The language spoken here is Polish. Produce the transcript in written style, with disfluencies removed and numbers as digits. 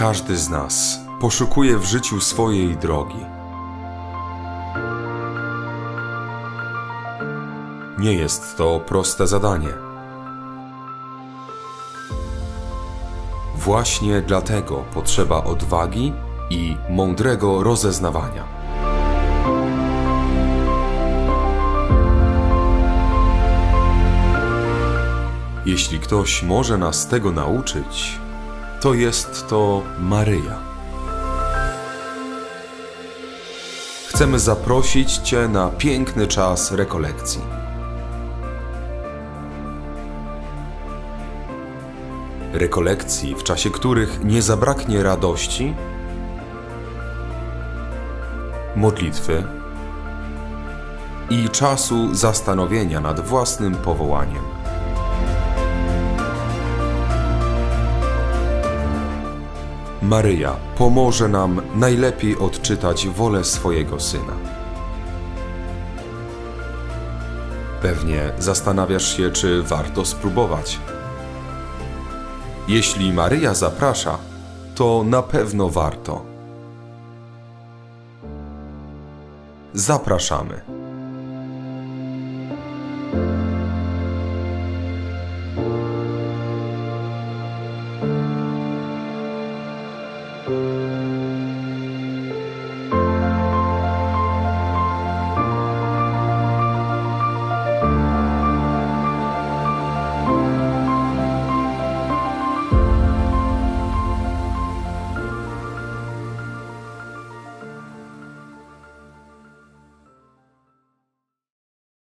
każdy z nas poszukuje w życiu swojej drogi. Nie jest to proste zadanie. Właśnie dlatego potrzeba odwagi i mądrego rozeznawania. Jeśli ktoś może nas tego nauczyć, to jest to Maryja. Chcemy zaprosić Cię na piękny czas rekolekcji. Rekolekcji, w czasie których nie zabraknie radości, modlitwy i czasu zastanowienia nad własnym powołaniem. Maryja pomoże nam najlepiej odczytać wolę swojego Syna. Pewnie zastanawiasz się, czy warto spróbować. Jeśli Maryja zaprasza, to na pewno warto. Zapraszamy.